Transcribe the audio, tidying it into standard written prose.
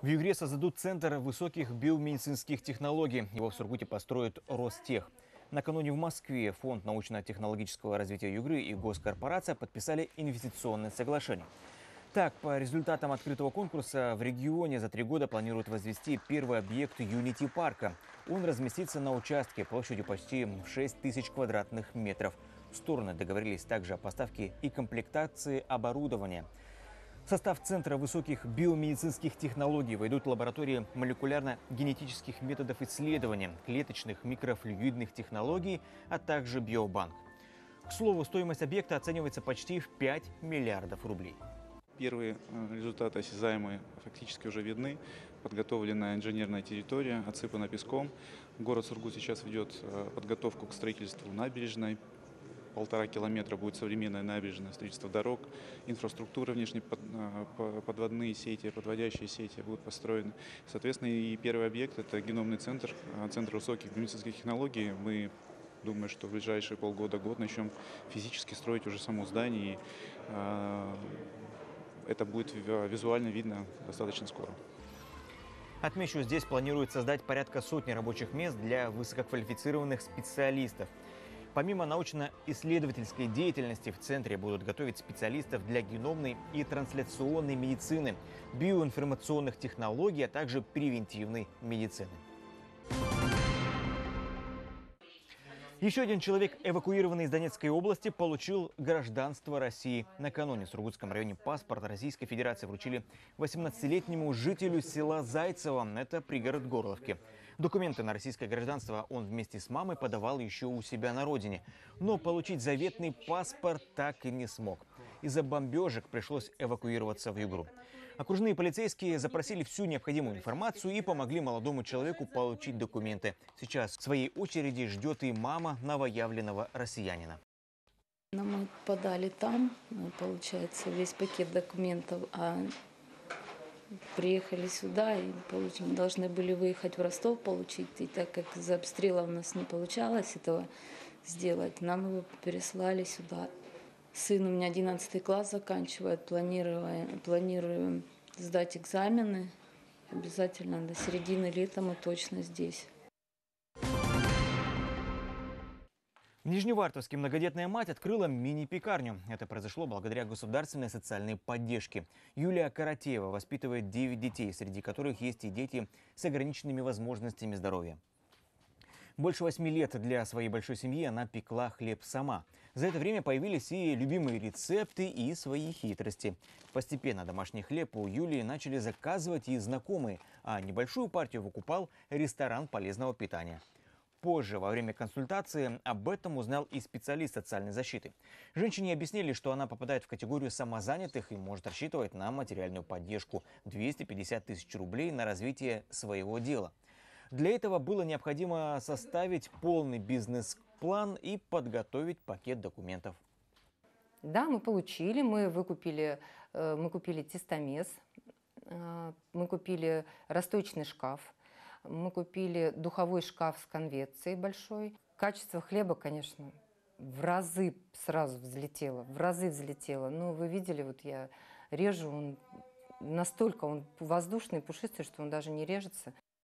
В Югре создадут центр высоких биомедицинских технологий. Его в Сургуте построит Ростех. Накануне в Москве Фонд научно-технологического развития Югры и госкорпорация подписали инвестиционное соглашение. Так, по результатам открытого конкурса в регионе за 3 года планируют возвести первый объект Unity парка. Он разместится на участке площадью почти в 6 тысяч квадратных метров. Стороны договорились также о поставке и комплектации оборудования. В состав Центра высоких биомедицинских технологий войдут лаборатории молекулярно-генетических методов исследования, клеточных микрофлюидных технологий, а также биобанк. К слову, стоимость объекта оценивается почти в 5 миллиардов рублей. Первые результаты осязаемые фактически уже видны. Подготовлена инженерная территория, отсыпана песком. Город Сургут сейчас ведет подготовку к строительству набережной. 1,5 километра будет современная набережная, строительство дорог, инфраструктура внешние подводные сети, подводящие сети будут построены. Соответственно, и первый объект – это геномный центр, центр высоких медицинских технологий. Мы думаем, что в ближайшие полгода-год начнем физически строить уже само здание. И это будет визуально видно достаточно скоро. Отмечу, здесь планируют создать порядка сотни рабочих мест для высококвалифицированных специалистов. Помимо научно-исследовательской деятельности в центре будут готовить специалистов для геномной и трансляционной медицины, биоинформационных технологий, а также превентивной медицины. Еще один человек, эвакуированный из Донецкой области, получил гражданство России. Накануне в Сургутском районе паспорт Российской Федерации вручили 18-летнему жителю села Зайцево, это пригород Горловки. Документы на российское гражданство он вместе с мамой подавал еще у себя на родине. Но получить заветный паспорт так и не смог. Из-за бомбежек пришлось эвакуироваться в Югру. Окружные полицейские запросили всю необходимую информацию и помогли молодому человеку получить документы. Сейчас в своей очереди ждет и мама новоявленного россиянина. Мы подали там, получается, весь пакет документов, а приехали сюда и должны были выехать в Ростов получить. И так как из-за обстрела у нас не получалось этого сделать, нам его переслали сюда. Сын у меня 11 класс заканчивает, планируем сдать экзамены. Обязательно до середины лета мы точно здесь. В Нижневартовске многодетная мать открыла мини-пекарню. Это произошло благодаря государственной социальной поддержке. Юлия Каратеева воспитывает 9 детей, среди которых есть и дети с ограниченными возможностями здоровья. Больше 8 лет для своей большой семьи она пекла хлеб сама. За это время появились и любимые рецепты, и свои хитрости. Постепенно домашний хлеб у Юлии начали заказывать и знакомые, а небольшую партию выкупал ресторан полезного питания. Позже, во время консультации, об этом узнал и специалист социальной защиты. Женщине объяснили, что она попадает в категорию самозанятых и может рассчитывать на материальную поддержку – 250 тысяч рублей на развитие своего дела. Для этого было необходимо составить полный бизнес-план и подготовить пакет документов. Да, мы получили, мы купили тестомес, мы купили расстойчный шкаф, мы купили духовой шкаф с конвекцией большой. Качество хлеба, конечно, в разы сразу взлетело, Ну, вы видели, вот я режу, настолько он воздушный, пушистый, что он даже не режется.